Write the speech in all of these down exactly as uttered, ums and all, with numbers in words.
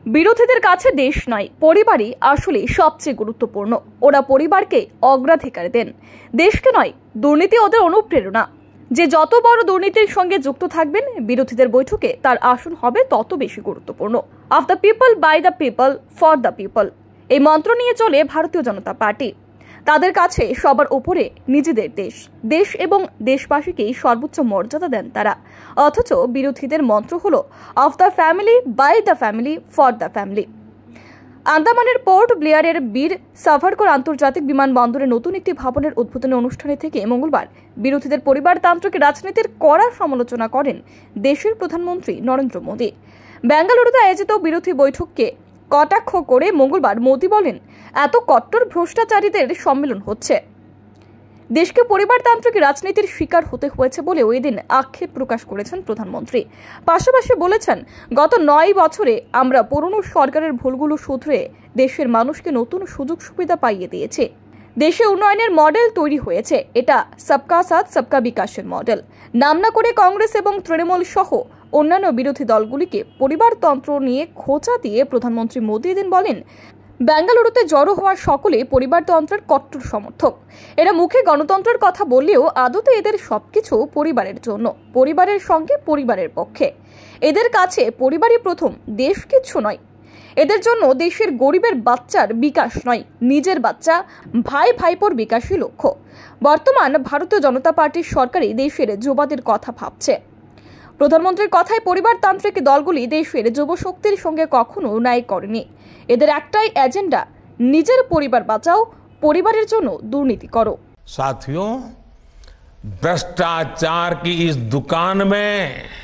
বিরোধীদের কাছে দেশ নয়, পরিবারই আসলে সবচেয়ে গুরুত্বপূর্ণ। ওরা পরিবারকে অগ্রাধিকার দেন, দেশকে নয়। দুর্নীতি ওদের অনুপ্রেরণা। যে যত বড় দুর্নীতির সঙ্গে যুক্ত থাকবেন, বিরোধীদের বৈঠকে তার আসন হবে তত বেশি গুরুত্বপূর্ণ। Of the people, by the people, for the people, এই মন্ত্র নিয়ে চলে ভারতীয় জনতা পার্টি। তাদের কাছে সবার উপরে নিজেদের দেশ, দেশ এবং দেশবাসীকেই সর্বোচ্চ মর্যাদা দেন তারা। অথচ বিরোধীদের মন্ত্র হলো of the family, by the family, for the family. আন্দামানের পোর্ট ব্লেয়ারের বীর সাভারকর আন্তর্জাতিক বিমানবন্দরে নতুন একটি ভবনের উদ্বোধনী অনুষ্ঠানে থেকে মঙ্গলবার বিরোধীদের পরিবারতান্ত্রিক রাজনীতির কড়া সমালোচনা করেন দেশের প্রধানমন্ত্রী নরেন্দ্র মোদী। বেঙ্গালুরুতে আয়োজিত বিরোধী বৈঠককে কটাক্ষ করে মঙ্গলবার মোদী বলেন, এত কট্টর ভ্রষ্টাচারীদের সম্মেলন হচ্ছে। দেশকে পরিবারতান্ত্রিক রাজনীতির শিকার হতে হয়েছে বলেও এদিন আক্ষেপ প্রকাশ করেছেন প্রধানমন্ত্রী। পাশাপাশি বলেছেন, গত নয় বছরে আমরা পুরনো সরকারের ভুলগুলো শুধরে দেশের মানুষকে নতুন সুযোগ সুবিধা পাইয়ে দিয়েছে। দেশে উন্নয়নের মডেল তৈরি হয়েছে। এটা সবকা সাথ সবকা বিকাশের মডেল। নাম না করে কংগ্রেস এবং তৃণমূল সহ অন্যান্য বিরোধী দলগুলিকে পরিবারতন্ত্র নিয়ে খোঁচা দিয়ে প্রধানমন্ত্রী মোদী এদিন বলেন, বেঙ্গালুরুতে জড়ো হওয়া সকলে পরিবারতন্ত্রের কট্টর সমর্থক। এরা মুখে গণতন্ত্রের কথা বললেও আদতে এদের সবকিছু পরিবারের জন্য, পরিবারের সঙ্গে পরিবারের পক্ষে। এদের কাছে পরিবারই প্রথম, দেশ কিচ্ছু নয়। এদের জন্য দেশের গরিবের বাচ্চার বিকাশ নয়, নিজের বাচ্চা, ভাই ভাইপোর বিকাশই লক্ষ্য। বর্তমান ভারতীয় জনতা পার্টির সরকারই দেশের যুবদের কথা ভাবছে। প্রধানমন্ত্রীর কথায় পরিবারতান্ত্রিক দলগুলি দেশের যুবশক্তির সঙ্গে কখনো ন্যায় করেনি। এদের একটাই এজেন্ডা, নিজের পরিবার বাঁচাও, পরিবারের জন্য দুর্নীতি করো। साथियों, भ्रष्टाचार की इस दुकान में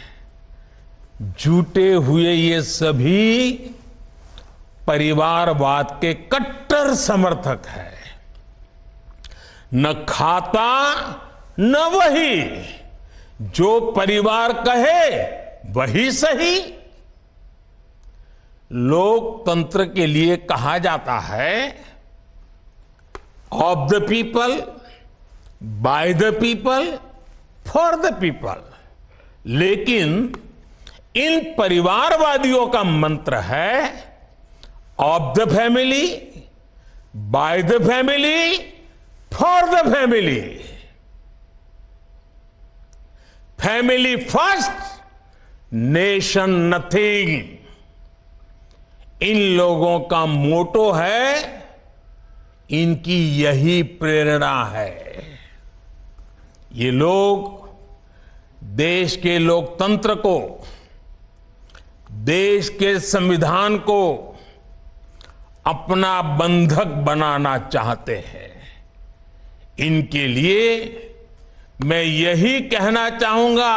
जुटे हुए ये सभी परिवारवाद के कट्टर समर्थक हैं। न खाता न वही, जो परिवार कहे वही सही। लोकतंत्र के लिए कहा जाता है of the people, by the people, for the people. लेकिन इन परिवारवादियों का मंत्र है of the family, by the family, for the family. Family first, nation nothing. इन लोगों का मोटो है, इनकी यही प्रेरणा है। ये लोग देश के लोकतंत्र को, देश के संविधान को अपना बंधक बनाना चाहते हैं। इनके लिए मैं यही कहना चाहूंगा,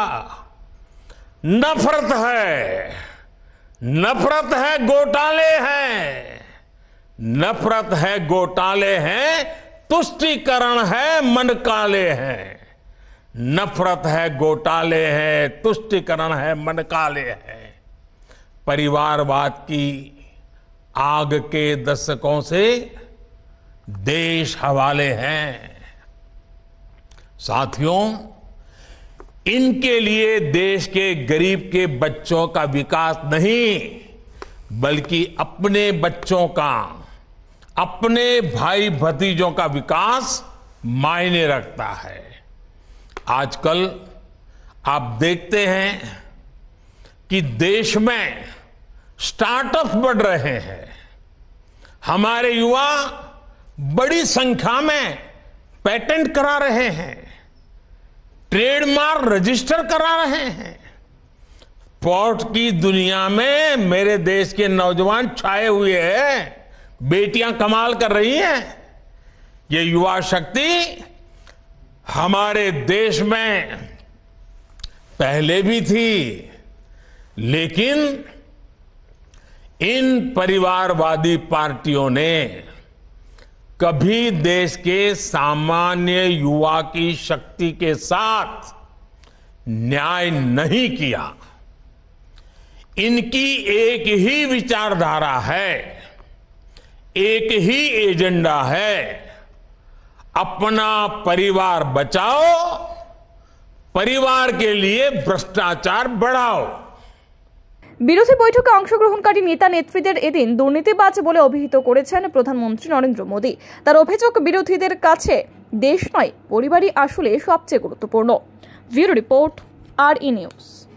नफरत है, नफरत है, घोटाले हैं, नफरत है, घोटाले हैं, तुष्टीकरण है, मन काले हैं। नफरत है, घोटाले हैं, तुष्टीकरण है, मन काले हैं। परिवारवाद की आग के दशकों से देश हवाले हैं। साथियों, इनके लिए देश के गरीब के बच्चों का विकास नहीं, बल्कि अपने बच्चों का, अपने भाई भतीजों का विकास मायने रखता है। आजकल आप देखते हैं कि देश में स्टार्टअप बढ़ रहे हैं। हमारे युवा बड़ी संख्या में पेटेंट करा रहे हैं, ट्रेडमार्क रजिस्टर करा रहे हैं। पोर्ट की दुनिया में मेरे देश के नौजवान छाए हुए हैं, बेटियां कमाल कर रही हैं। ये युवा शक्ति हमारे देश में पहले भी थी, लेकिन इन परिवारवादी पार्टियों ने कभी देश के सामान्य युवा की शक्ति के साथ न्याय नहीं किया। इनकी एक ही विचारधारा है, एक ही एजेंडा है, अपना परिवार बचाओ, परिवार के लिए भ्रष्टाचार बढ़ाओ। বিরোধী বৈঠকে অংশগ্রহণকারী নেতা নেত্রীদের এদিন দুর্নীতিবাজ বলে অভিহিত করেছেন প্রধানমন্ত্রী নরেন্দ্র মোদী। তার অভিযোগ, বিরোধীদের কাছে দেশ নয়, পরিবারই আসলে সবচেয়ে গুরুত্বপূর্ণ। ব্যুরো রিপোর্ট, আর ই নিউজ।